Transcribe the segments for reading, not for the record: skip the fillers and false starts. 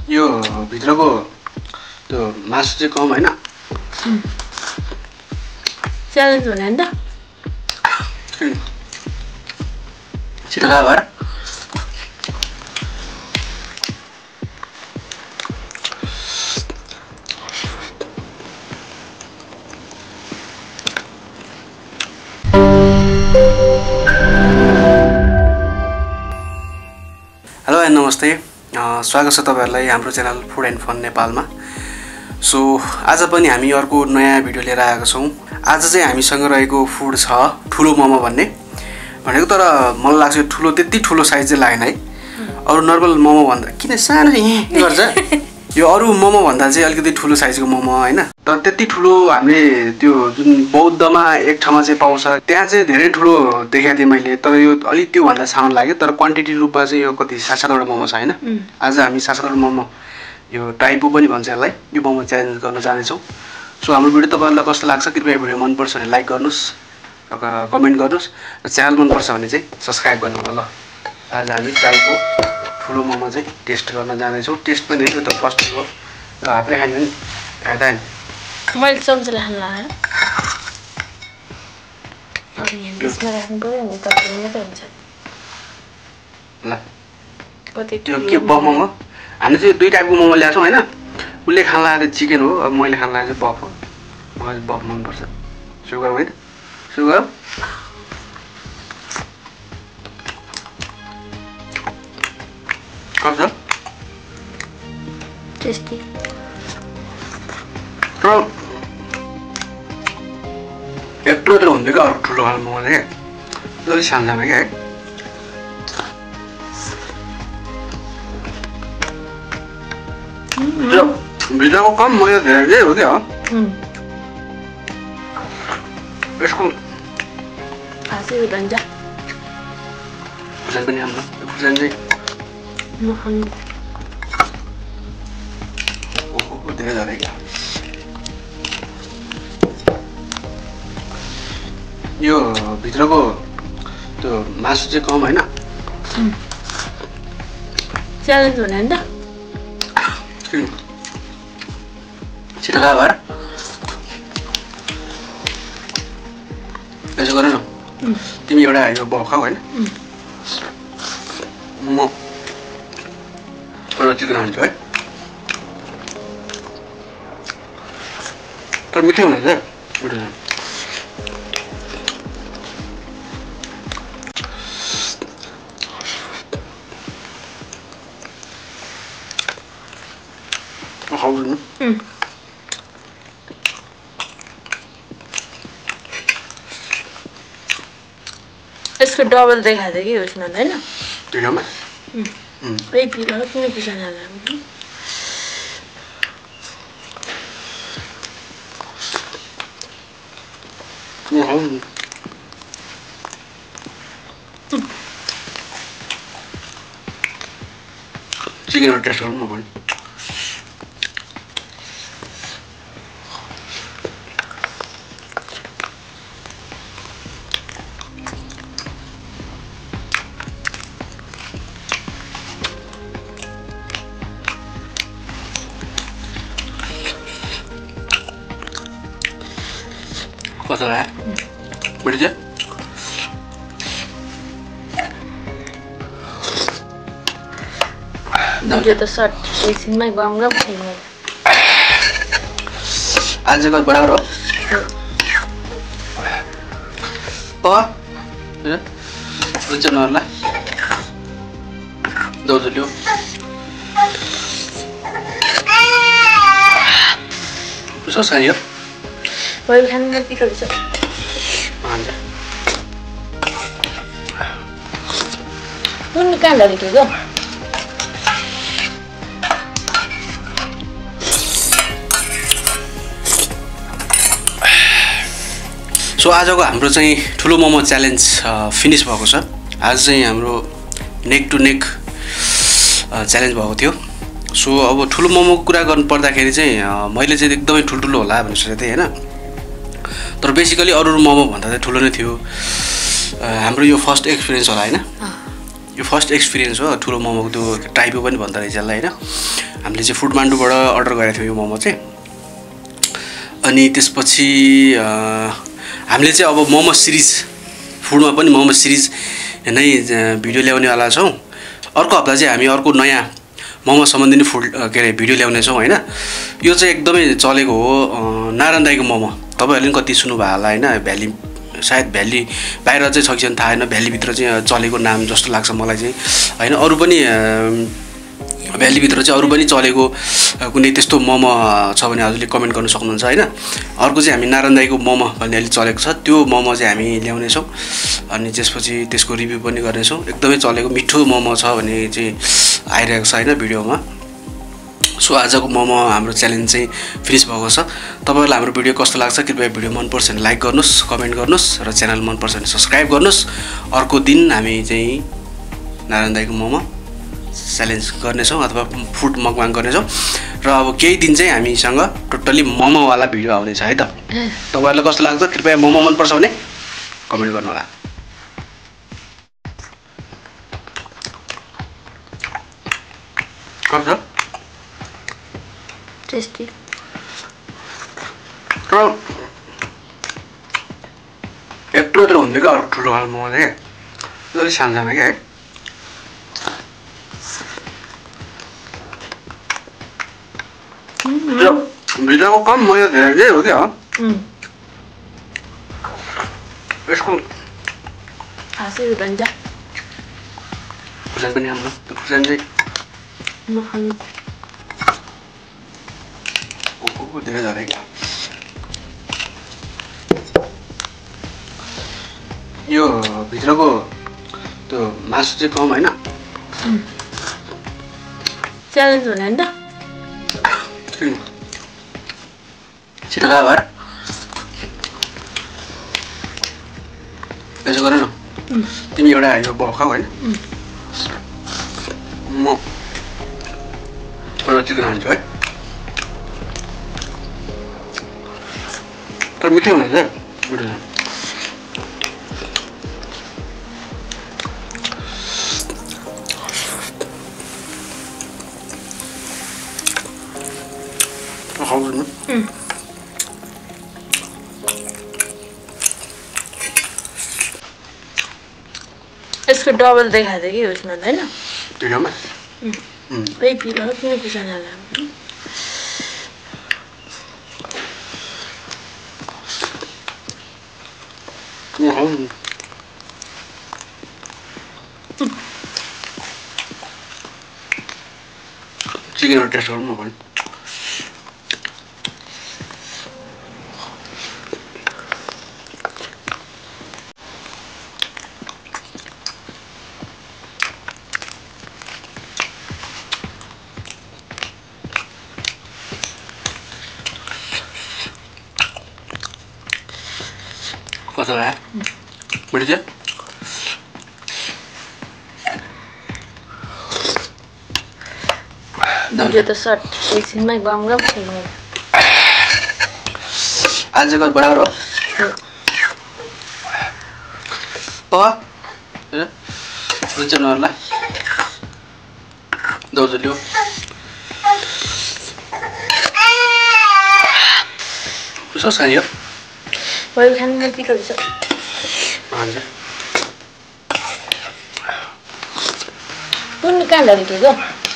यो भित्रको त्यो मासु चाहिँ कम हैन च्यालेन्ज भने नि त छिटो खा भएर हेलो एन्ड नमस्ते स्वागत छ तपाईहरुलाई हाम्रो च्यानल फुड एन्ड फन नेपालमा। सो आज पनि हामी अर्को नयाँ भिडियो लिएर आएका छौं। आज चाहिँ हामीसँग रहेको फुड छ ठुलो मोमो भनेको तर मलाई लाग्छ ठुलो त्यति ठुलो साइज चाहिँ लागेन है। अरु नर्मल मोमो भन्दा किन सानो के गर्छ यो अरु मोमो भन्दा चाहिँ अलिकति ठुलो साइजको मोमो हैन। तर त्यति ठुलो हामीले त्यो जुन बौद्धमा एक ठाउँमा चाहिँ पाउँछ त्यहाँ चाहिँ धेरै ठुलो देखाएको थिएँ मैले। तर यो अलि त्यो भन्दा सानो लाग्यो। तर क्वान्टिटी रूपमा चाहिँ यो कति 7-7 वटा मोमो छ हैन। आज हामी 7-7 वटा मोमो यो टाइपो पनि भन्छ यसलाई यो मोमो च्यालेन्ज गर्न जानेछौँ। सो हाम्रो भिडियो तपाईहरुलाई कस्तो लाग्छ कृपया भिडियो मन पर्छ भने लाइक गर्नुस् र कमेन्ट गर्नुस् र च्यानल मन पर्छ भने चाहिँ सब्स्क्राइब गर्नु होला। ल आज हामी टाइपो ठुलो मोमो चाहिँ टेस्ट गर्न जानेछौँ। टेस्ट पनि यो त फर्स्ट हो र हातले खानु नि खाँदा नि मैले चम्चाले खान लाग्यो अनि यसमा राख्नु पर्यो नि तपाईले मात्रै हुन्छ ल कति त्यो के बफ मोमो हामी चाहिँ दुई टाइपको मोमो ल्याछौँ हैन। उसले खान लागेको चिकन हो अब मैले खान लागेको चाहिँ बफ हो। मलाई बफ मन पर्छ। सुगर होइन सुगर कस्तो टेस्टी तर यत्रो त हुँदैन क्या अरू ठुलो खालको मोमो चाहिँ अलिक सानोमा क्या है। भित्रको कम मैदा धेरै हो क्या यसको खासै हुँदैन खुर्सानी पनि हाम्रो खुर्सानी चाहिँ धेरै धेरै क्या। यो भित्रको त्यो मासु चाहिँ कम होइन च्यालेन्ज भने नि त छिटो खा भएर यसो गर न तिमी एउटा यो बफ खाऊ होइन म एउटा चिकन खान्छु है। तर मिठै हुने चाहिँ मिठो खाउँदैन यसको डबल देखाएको थियो कि उसमा होइन भिडियोमा ए पिलो किन खुर्सानी हाल्नु चिकन टेस्ट गरौँ न भने कस्तो लाग्यो मिठो छ। भिडियो त सर्ट एकछिनमै गरम गरम खाइने आज चाहिँ बराबर हो हुन्छ नहरूलाई दाउजो लियो कस्तो छ यो मैले खानु मन पिकल छ नुन कहाँ लगेको थियो सो आजको हाम्रो चाहिँ ठुलो मोमो च्यालेन्ज फिनिस भएको छ। आज चाहिँ हाम्रो नेक टु नेक च्यालेन्ज भएको थियो। सो अब ठुलो मोमोको कुरा गर्नु पर्दाखेरि चाहिँ मैले चाहिँ एकदमै ठुल्ठुलो होला भनेर सोचेको थिएँ हैन। तर बेसिकली अरू मोमो भन्दा चाहिँ ठुलो नै थियो। हाम्रो यो फर्स्ट एक्सपिरियन्स होला हैन। यो फर्स्ट एक्सपिरियन्स हो ठुलो मोमोको त्यो टाइपो पनि भन्दो रहेछ यसलाई होइन। हामीले चाहिँ फुडमान्डुबाट अर्डर गरेको थियौँ यो मोमो चाहिँ। अनि त्यसपछि हामीले चाहिँ अब मोमो सिरिज फुडमा पनि मोमो सिरिज नै भिडियो ल्याउनेवाला छौँ। अर्को हप्ता चाहिँ हामी अर्को नयाँ मोमो सम्बन्धी फुड के अरे भिडियो ल्याउनेछौँ होइन। यो चाहिँ एकदमै चलेको हो नारायण दाईको मोमो। तपाईँहरूले पनि कति सुन्नुभयो होला होइन। भ्याली सायद भ्याली बाहिर चाहिँ छ कि छैन थाहा होइन, भ्यालीभित्र चाहिँ चलेको नाम जस्तो लाग्छ मलाई चाहिँ होइन। अरू पनि भ्यालीभित्र चाहिँ अरू पनि चलेको कुनै त्यस्तो मोमो छ भने हजुरले कमेन्ट गर्नु सक्नुहुन्छ होइन। अर्को चाहिँ हामी नारायण दाईको मोमो भन्ने अलिक चलेको छ, त्यो मोमो चाहिँ हामी ल्याउनेछौँ। अनि त्यसपछि त्यसको रिभ्यू पनि गर्नेछौँ। एकदमै चलेको मिठो मोमो छ भने चाहिँ आइरहेको छ होइन भिडियोमा। सो आजको मोमो हाम्रो च्यालेन्ज चाहिँ फिनिस भएको छ। तपाईँहरूलाई हाम्रो भिडियो कस्तो लाग्छ कृपया भिडियो मनपर्छ भने लाइक गर्नुहोस्, कमेन्ट गर्नुहोस् र च्यानल मनपर्छ भने सब्सक्राइब गर्नुहोस्। अर्को दिन हामी चाहिँ नारायण दाईको मोमो च्यालेन्ज गर्नेछौँ अथवा फुड मकवाङ गर्नेछौँ। र अब केही दिन चाहिँ हामीसँग टोटल्ली मोमोवाला भिडियो आउनेछ है त। तपाईँहरूलाई कस्तो लाग्छ कृपया मोमो मनपर्छ भने कमेन्ट गर्नु होला। कस्तो टेस्टी तर यत्रो यत्रो हुन्थ्यो क्या अरू ठुलो खालको मोमो चाहिँ अलिक सानसानो क्या है। भित्रको कम मैदा धेरै हो क्या यसको खासै हुँदैन खुर्सानी पनि राम्रो। त्यो खुर्सानी चाहिँ धेरै धेरै क्या। यो भित्रको त्यो मासु चाहिँ कम होइन। च्यालेन्ज हुने नि त छिटो खा भएर यसो गर न तिमी एउटा यो खाऊ होइन। म एउटा चिकन खान्छु है। तर मिठो हुनेछ मिठो छ। यसको डबल देखाएको थियो कि उसमा होइन भिडियोमा किन खुर्सानीलाई चिकन टेस्ट गरौँ न भने कस्तो भयो मिठो थियो। भिडियो त सर्ट एकछिनमै गम गम खेल्नु आजको बराबर हो हुन्छ नहरूलाई दाउजो लियो सस खाने हो भयो खानु मन पिकल छ हुन्छ। कुन कहाँ लगेको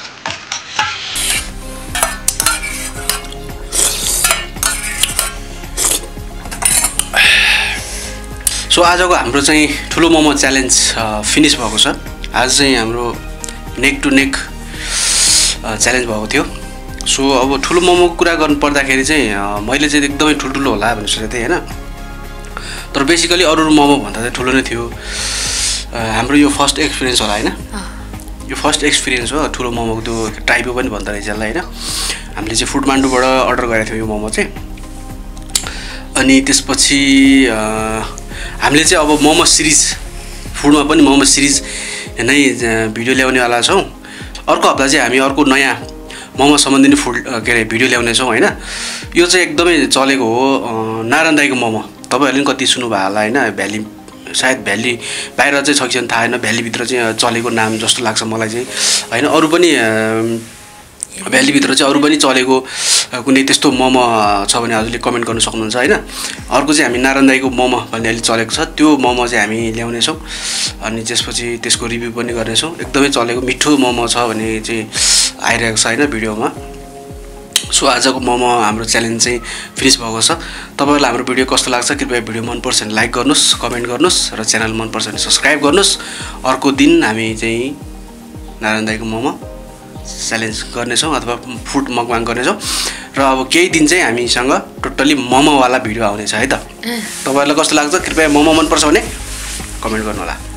सो आजको हाम्रो चाहिँ ठुलो मोमो च्यालेन्ज फिनिस भएको छ। आज चाहिँ हाम्रो नेक टु नेक च्यालेन्ज भएको थियो। सो अब ठुलो मोमोको कुरा गर्नु पर्दाखेरि चाहिँ मैले चाहिँ एकदमै ठुल्ठुलो होला भनेर सोचेको थिएँ होइन। तर बेसिकली अरू मोमो भन्दा चाहिँ ठुलो नै थियो। हाम्रो यो फर्स्ट एक्सपिरियन्स होला होइन। यो फर्स्ट एक्सपिरियन्स हो ठुलो मोमोको त्यो टाइपो पनि भन्दो रहेछ यसलाई होइन। हामीले चाहिँ फुडमान्डुबाट अर्डर गरेको थियौँ यो मोमो चाहिँ। अनि त्यसपछि हामीले चाहिँ अब मोमो सिरिज फुडमा पनि मोमो सिरिज नै भिडियो ल्याउनेवाला छौँ। अर्को हप्ता चाहिँ हामी अर्को नयाँ मोमो सम्बन्धी फुड के अरे भिडियो ल्याउनेछौँ होइन। यो चाहिँ एकदमै चलेको हो नारायण दाईको मोमो। तपाईँहरूले पनि कति सुन्नुभयो होला होइन। भ्याली सायद भ्याली बाहिर चाहिँ छ कि छैन थाहा छैन भ्यालीभित्र चाहिँ चलेको नाम जस्तो लाग्छ मलाई चाहिँ होइन अरू पनि भ्यालीभित्र चाहिँ अरू पनि चलेको कुनै त्यस्तो मोमो छ भने हजुरले कमेन्ट गर्नु सक्नुहुन्छ होइन अर्को चाहिँ हामी नारायण दाईको मोमो भन्ने अलि चलेको छ त्यो मोमो चाहिँ हामी ल्याउनेछौँ अनि त्यसपछि त्यसको रिभ्यू पनि गर्नेछौँ एकदमै चलेको मिठो मोमो छ भने चाहिँ आइरहेको छ होइन भिडियोमा सो आजको मोमो हाम्रो च्यालेन्ज चाहिँ फिनिस भएको छ तपाईँहरूलाई हाम्रो भिडियो कस्तो लाग्छ कृपया भिडियो मनपर्छ भने लाइक गर्नुहोस् कमेन्ट गर्नुहोस् र च्यानल मनपर्छ भने सब्सक्राइब गर्नुहोस् अर्को दिन हामी चाहिँ नारायण दाईको मोमो च्यालेन्ज गर्नेछौँ अथवा फुड मकवाङ गर्नेछौँ र अब केही दिन चाहिँ हामीसँग टोटल्ली मोमोवाला भिडियो आउनेछ है त तपाईँहरूलाई कस्तो लाग्छ कृपया मोमो मनपर्छ भने कमेन्ट गर्नुहोला